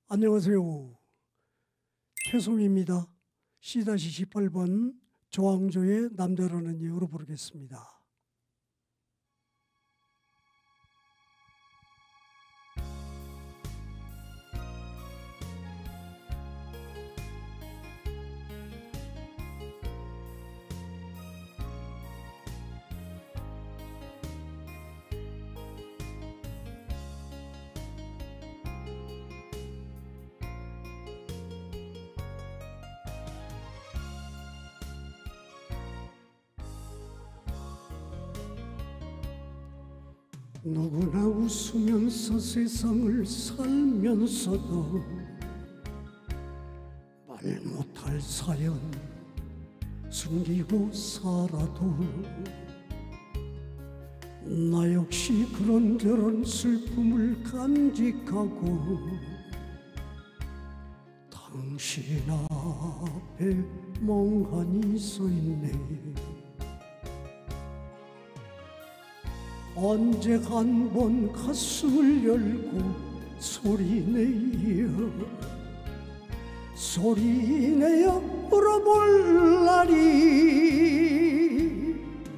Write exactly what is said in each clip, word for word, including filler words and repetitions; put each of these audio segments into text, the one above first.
안녕하세요. 최송입니다. 씨 십팔 번 조항조의 남자라는 이유로 부르겠습니다. 누구나 웃으면서 세상을 살면서도 말 못할 사연 숨기고 살아도 나 역시 그런저런 슬픔을 간직하고 당신 앞에 멍하니 서있네. 언제 한 번 가슴을 열고 소리내어 소리내어 울어볼 날이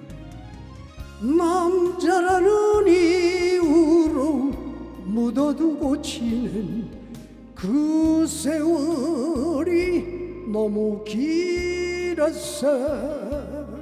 남자라는 이유로 묻어두고 지낸 그 세월이 너무 길었어.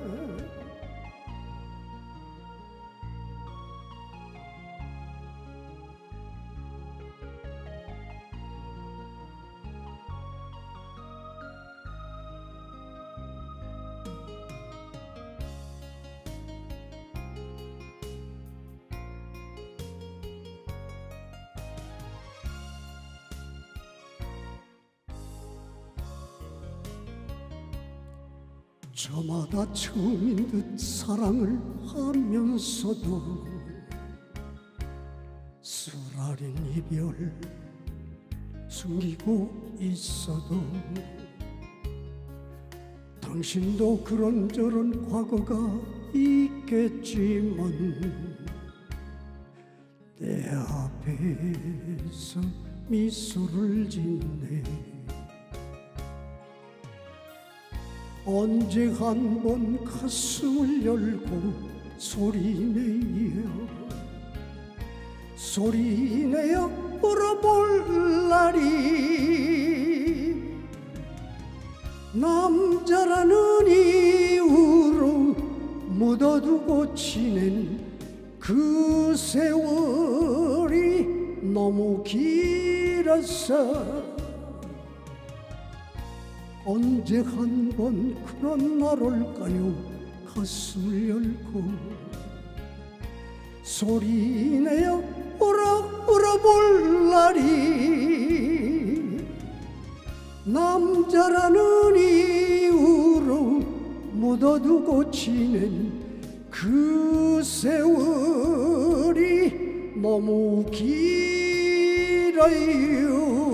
저마다 처음인 듯 사랑을 하면서도 쓰라린 이별 숨기고 있어도 당신도 그런저런 과거가 있겠지만 내 앞에서 미소를 짓네. 언제 한 번 가슴을 열고 소리내어 소리내어 울어볼 날이 남자라는 이유로 묻어두고 지낸 그 세월이 너무 길었어. 언제 한 번 그런 날 올까요? 가슴을 열고 소리내어 울어 울어볼 날이 남자라는 이유로 묻어두고 지낸 그 세월이 너무 길어요.